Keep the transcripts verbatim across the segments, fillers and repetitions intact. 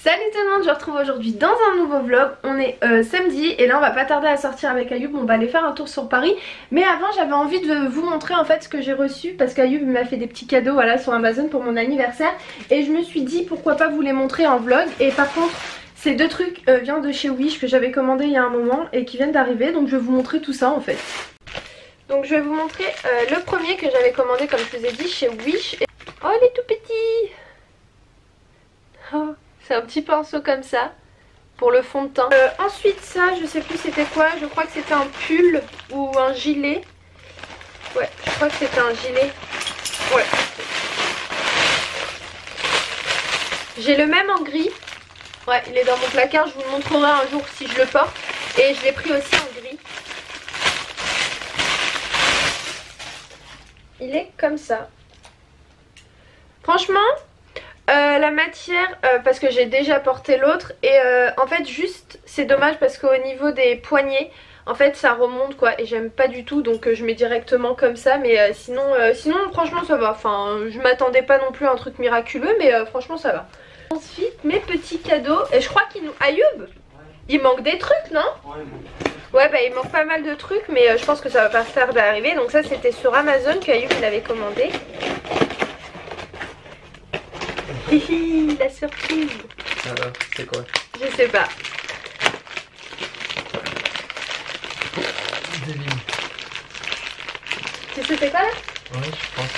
Salut tout le monde, je vous retrouve aujourd'hui dans un nouveau vlog. On est euh, samedi et là on va pas tarder à sortir avec Ayoub, on va aller faire un tour sur Paris. Mais avant j'avais envie de vous montrer en fait ce que j'ai reçu parce qu'Ayoub m'a fait des petits cadeaux voilà, sur Amazon pour mon anniversaire. Et je me suis dit pourquoi pas vous les montrer en vlog. Et par contre ces deux trucs euh, viennent de chez Wish que j'avais commandé il y a un moment et qui viennent d'arriver. Donc je vais vous montrer tout ça en fait. Donc je vais vous montrer euh, le premier que j'avais commandé comme je vous ai dit chez Wish. Et... oh il est tout petit. Oh. C'est un petit pinceau comme ça pour le fond de teint. Euh, ensuite ça, je sais plus c'était quoi, je crois que c'était un pull ou un gilet. Ouais, je crois que c'était un gilet. Ouais. J'ai le même en gris. Ouais, il est dans mon placard, je vous le montrerai un jour si je le porte. Et je l'ai pris aussi en gris. Il est comme ça. Franchement... Euh, la matière, euh, parce que j'ai déjà porté l'autre et euh, en fait juste c'est dommage parce qu'au niveau des poignets en fait ça remonte quoi et j'aime pas du tout donc euh, je mets directement comme ça mais euh, sinon, euh, sinon franchement ça va, enfin je m'attendais pas non plus à un truc miraculeux mais euh, franchement ça va. Ensuite mes petits cadeaux et je crois qu'il nous... Ayoub ouais. Il manque des trucs non? Ouais, ouais bah il manque pas mal de trucs mais euh, je pense que ça va pas tarder d'arriver donc ça c'était sur Amazon qu'Ayoub il avait commandé. Hihi, la surprise. Alors, c'est quoi? Je sais pas. Devine. Tu sais c'est quoi là? Oui, je pense.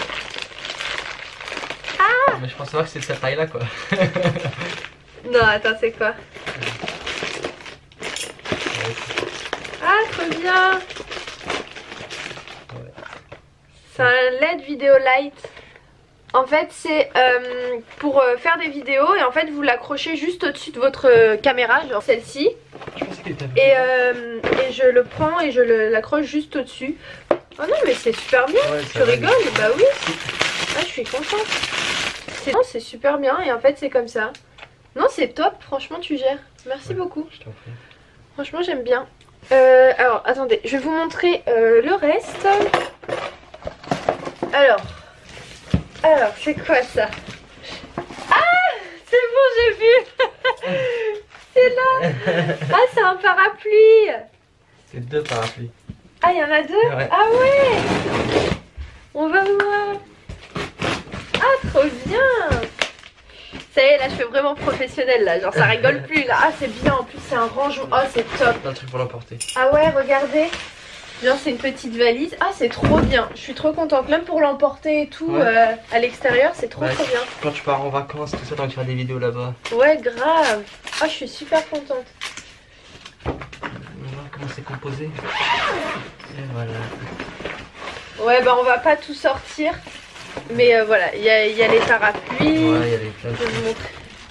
Ah! Mais je pense savoir que c'est de cette taille là quoi. Non, attends, c'est quoi? Ah, trop bien! Ouais. C'est un L E D vidéo light. En fait c'est euh, pour euh, faire des vidéos et en fait vous l'accrochez juste au-dessus de votre euh, caméra, genre celle-ci. Et, euh, et je le prends et je l'accroche juste au-dessus. Oh non mais c'est super bien, ouais, tu rigoles? Bah oui, ah, je suis contente. C'est super bien et en fait c'est comme ça. Non c'est top, franchement tu gères. Merci ouais, beaucoup. Je t'en prie. Franchement j'aime bien. Euh, alors attendez, je vais vous montrer euh, le reste. Alors... Alors, c'est quoi ça? Ah! C'est bon, j'ai vu. C'est là. Ah, c'est un parapluie. C'est deux parapluies. Ah, il y en a deux ouais. Ah ouais. On va voir. Ah, trop bien. Ça y est, là, je fais vraiment professionnel, là. Genre, ça rigole plus, là. Ah, c'est bien. En plus, c'est un rangement. Oh, c'est top. Un truc pour l'emporter. Ah ouais, regardez. Genre c'est une petite valise. Ah c'est trop bien. Je suis trop contente. Même pour l'emporter et tout ouais. euh, à l'extérieur c'est trop ouais, trop bien. Quand tu pars en vacances tout ça t'as envie de faire des vidéos là-bas. Ouais grave. Ah je suis super contente. On va voir comment c'est composé. Et voilà. Ouais bah on va pas tout sortir. Mais euh, voilà il y, y a les parapluies. Ouais il y a les plein de je vais vous montrer.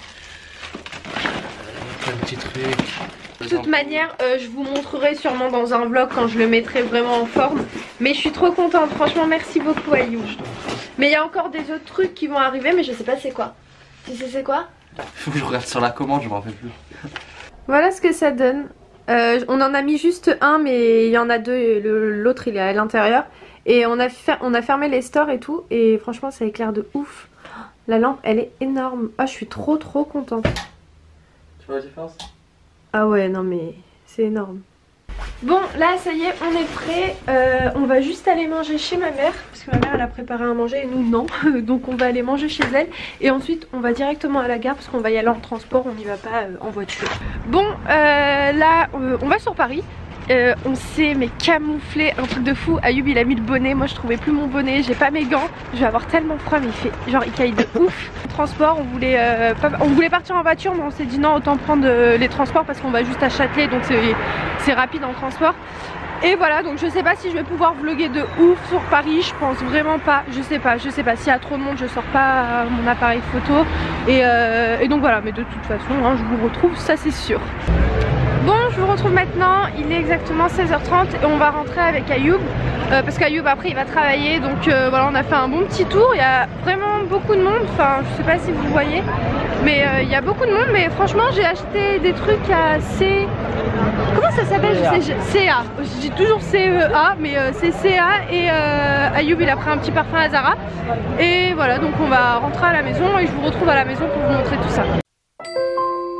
Plein de petits trucs. De toute manière euh, je vous montrerai sûrement dans un vlog quand je le mettrai vraiment en forme. Mais je suis trop contente, franchement merci beaucoup Ayoub. Mais il y a encore des autres trucs qui vont arriver mais je sais pas c'est quoi. Tu sais c'est quoi? Faut que je regarde sur la commande, je m'en rappelle plus. Voilà ce que ça donne. euh, On en a mis juste un mais il y en a deux, l'autre il est à l'intérieur. Et on a, on a fermé les stores et tout et franchement ça éclaire de ouf. La lampe elle est énorme. Ah je suis trop trop contente. Tu vois la différence? Ah ouais non mais c'est énorme. Bon là ça y est on est prêt. euh, On va juste aller manger chez ma mère. Parce que ma mère elle a préparé à manger et nous non. Donc on va aller manger chez elle. Et ensuite on va directement à la gare parce qu'on va y aller en transport. On n'y va pas euh, en voiture. Bon euh, là euh, on va sur Paris. Euh, on s'est mais camouflé un truc de fou. Ayoub il a mis le bonnet, moi je trouvais plus mon bonnet, j'ai pas mes gants, je vais avoir tellement froid mais il fait genre il caille de ouf. Transport, on voulait, euh, pas, on voulait partir en voiture mais on s'est dit non autant prendre euh, les transports parce qu'on va juste à Châtelet donc c'est rapide en transport. Et voilà donc je sais pas si je vais pouvoir vlogger de ouf sur Paris, je pense vraiment pas, je sais pas, je sais pas, s'il y a trop de monde je sors pas mon appareil photo et, euh, et donc voilà mais de toute façon hein, je vous retrouve ça c'est sûr. Bon je vous retrouve maintenant, il est exactement seize heures trente et on va rentrer avec Ayoub euh, parce qu'Ayoub après il va travailler donc euh, voilà on a fait un bon petit tour, il y a vraiment beaucoup de monde, enfin je sais pas si vous voyez mais euh, il y a beaucoup de monde mais franchement j'ai acheté des trucs à C... Comment ça s'appelle? Je sais, C A, je dis toujours C E A mais euh, c'est C A et euh, Ayoub il a pris un petit parfum à Zara et voilà donc on va rentrer à la maison et je vous retrouve à la maison pour vous montrer tout ça.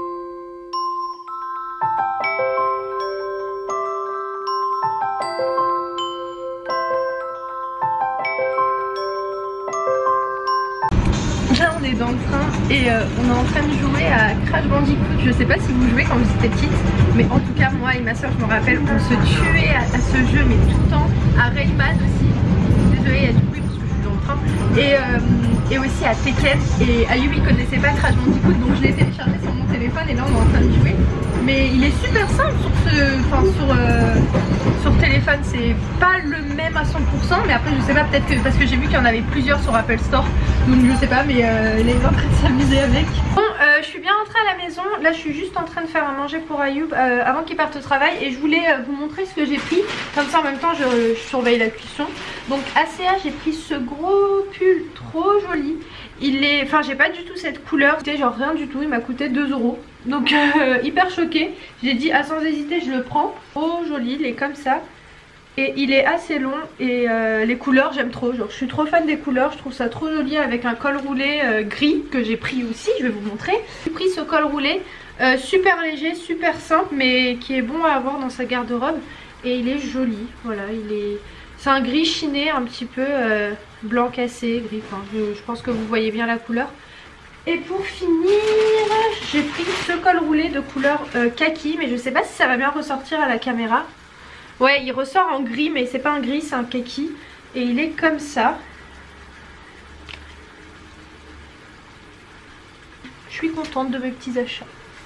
et euh, on est en train de jouer à Crash Bandicoot. Je sais pas si vous jouez quand vous étiez petite, mais en tout cas moi et ma soeur, je me rappelle, on se tuait à, à ce jeu mais tout le temps, à Rayman aussi. Désolée, il y a du bruit parce que je suis dans le train. Et, euh, et aussi à Tekken. Et Ayoub il connaissait pas Crash Bandicoot, donc je l'ai téléchargé sur mon téléphone et là on est en train de jouer. Mais il est super simple sur ce, enfin sur, euh, sur téléphone, c'est pas le même à cent pour cent, mais après je sais pas, peut-être que parce que j'ai vu qu'il y en avait plusieurs sur Apple Store, donc je sais pas, mais euh, il est en train de s'amuser avec. Bon, euh, je suis bien rentrée à la maison, là je suis juste en train de faire à manger pour Ayoub euh, avant qu'il parte au travail et je voulais euh, vous montrer ce que j'ai pris, comme ça en même temps je, je surveille la cuisson. Donc à C A j'ai pris ce gros pull trop joli, il est, enfin j'ai pas du tout cette couleur, c'était genre rien du tout, il m'a coûté deux euros. Donc euh, hyper choquée, j'ai dit ah sans hésiter je le prends, trop joli, il est comme ça. Et il est assez long et euh, les couleurs j'aime trop, genre je suis trop fan des couleurs, je trouve ça trop joli avec un col roulé euh, gris que j'ai pris aussi, je vais vous montrer. J'ai pris ce col roulé euh, super léger, super simple mais qui est bon à avoir dans sa garde-robe et il est joli, voilà, il est... C'est un gris chiné un petit peu euh, blanc cassé, gris, enfin je, je pense que vous voyez bien la couleur. Et pour finir, j'ai pris ce col roulé de couleur euh, kaki, mais je sais pas si ça va bien ressortir à la caméra. Ouais, il ressort en gris, mais c'est pas un gris, c'est un kaki. Et il est comme ça. Je suis contente de mes petits achats.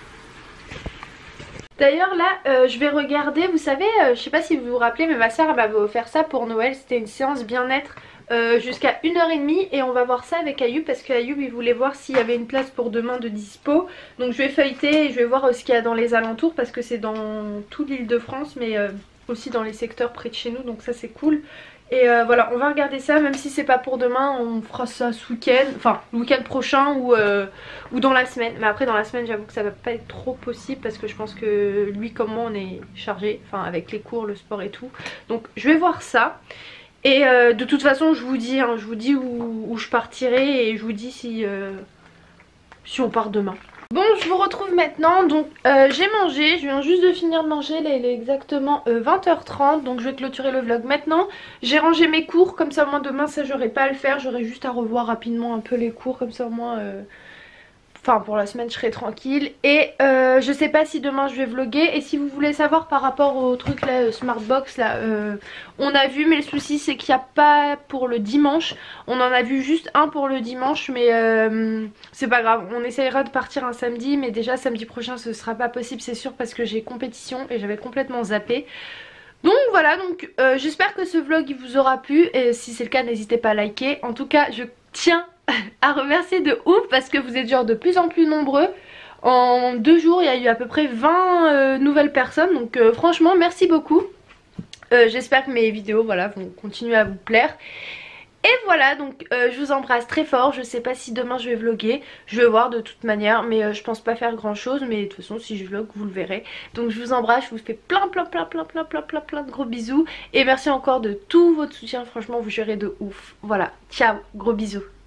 D'ailleurs là, euh, je vais regarder, vous savez, euh, je sais pas si vous vous rappelez, mais ma soeur m'avait offert ça pour Noël. C'était une séance bien-être euh, jusqu'à une heure trente et on va voir ça avec Ayoub parce qu'Ayoub il voulait voir s'il y avait une place pour demain de dispo. Donc je vais feuilleter et je vais voir ce qu'il y a dans les alentours parce que c'est dans toute l'île de France mais euh, aussi dans les secteurs près de chez nous, donc ça c'est cool. Et euh, voilà, on va regarder ça, même si c'est pas pour demain, on fera ça ce week-end, enfin le week-end prochain ou, euh, ou dans la semaine. Mais après dans la semaine j'avoue que ça va pas être trop possible parce que je pense que lui comme moi on est chargé, enfin avec les cours, le sport et tout. Donc je vais voir ça. Et euh, de toute façon je vous dis, hein, je vous dis où, où je partirai et je vous dis si, euh, si on part demain. Bon, je vous retrouve maintenant, donc euh, j'ai mangé, je viens juste de finir de manger, là il est exactement euh, vingt heures trente, donc je vais clôturer le vlog maintenant. J'ai rangé mes cours, comme ça au moins demain ça j'aurai pas à le faire, j'aurai juste à revoir rapidement un peu les cours, comme ça au moins... Euh... Enfin pour la semaine je serai tranquille. Et euh, je sais pas si demain je vais vlogger. Et si vous voulez savoir par rapport au truc là, euh, Smartbox là, euh, on a vu, mais le souci c'est qu'il n'y a pas pour le dimanche. On en a vu juste un pour le dimanche, mais euh, c'est pas grave, on essayera de partir un samedi. Mais déjà samedi prochain ce sera pas possible c'est sûr, parce que j'ai compétition et j'avais complètement zappé. Donc voilà, donc euh, j'espère que ce vlog il vous aura plu. Et si c'est le cas n'hésitez pas à liker. En tout cas je tiens à remercier de ouf parce que vous êtes genre de plus en plus nombreux. En deux jours il y a eu à peu près vingt euh, nouvelles personnes, donc euh, franchement merci beaucoup. euh, J'espère que mes vidéos voilà, vont continuer à vous plaire. Et voilà, donc euh, je vous embrasse très fort. Je sais pas si demain je vais vlogger, je vais voir de toute manière, mais euh, je pense pas faire grand chose. Mais de toute façon si je vlog vous le verrez. Donc je vous embrasse, je vous fais plein plein plein plein plein plein plein plein de gros bisous. Et merci encore de tout votre soutien, franchement vous gérez de ouf. Voilà, ciao, gros bisous.